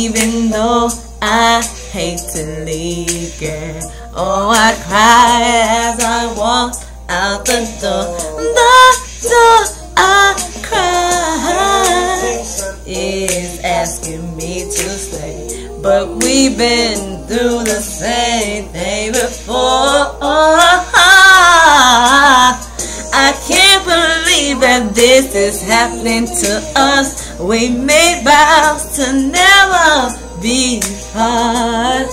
even though I hate to leave, girl. Oh, I cry as I walk out the door. The door I cry is asking me to stay, but we've been through the same thing before. I can't believe that this is happening to us. We made vows to never be apart.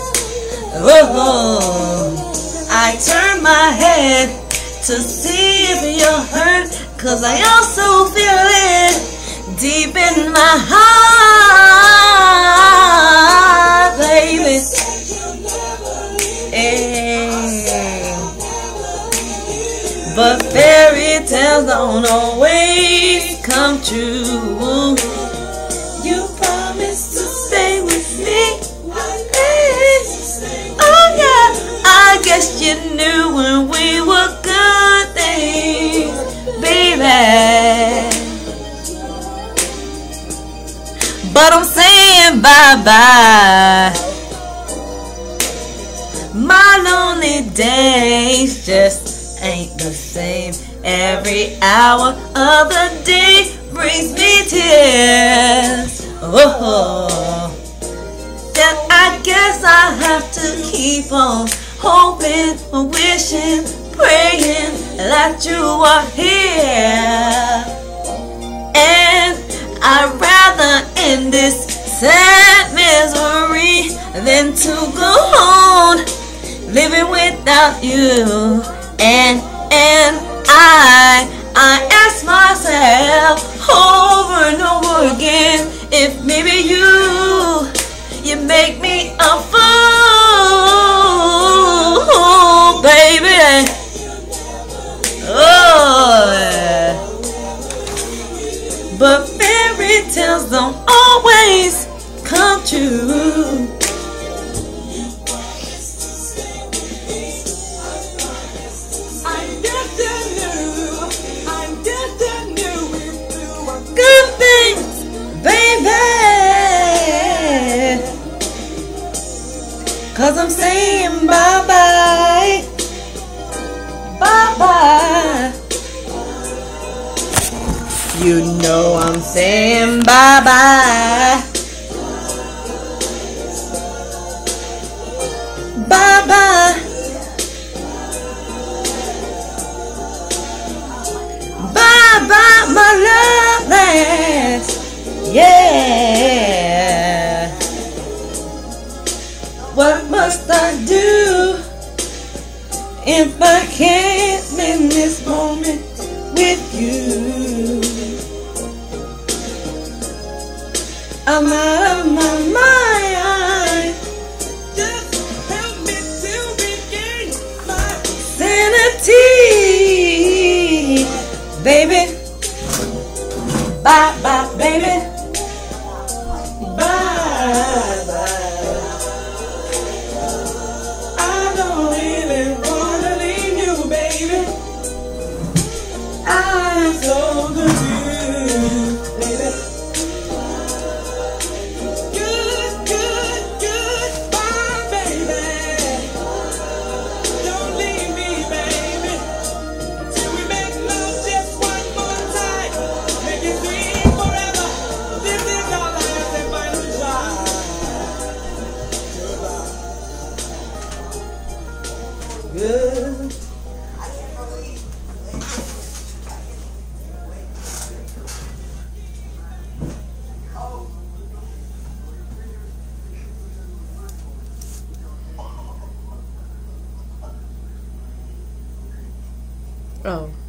Oh, I turn my head to see if you're hurt, 'cause I also feel it deep in my heart, baby. Hey. But fairy tales don't always come true. You promised to stay with me. Oh yeah, I guess you knew when we were good things, baby. But I'm saying bye-bye. My lonely days just ain't the same. Every hour of the day brings me tears. Oh, then I guess I have to keep on hoping, wishing, praying that you are here. And I'd rather end this sad misery than to go on living without you. And I ask myself over and over again if maybe you make me a fool, baby. Oh, but fairy tales don't always come true. Good things, baby, 'cause I'm saying bye-bye, bye-bye. You know I'm saying bye-bye, bye-bye, bye-bye, my loveless. Yeah. What must I do if I can't spend this moment with you? I'm out of my mind. Just help me to regain my sanity, baby. Bye bye, baby. Bye bye. I don't really wanna leave you, baby. I'm so good to you, baby. Good, bye, baby. Don't leave me, baby. Till we make love just one more time. Make it sweet forever. This is our last and final try. Goodbye. Good. Oh.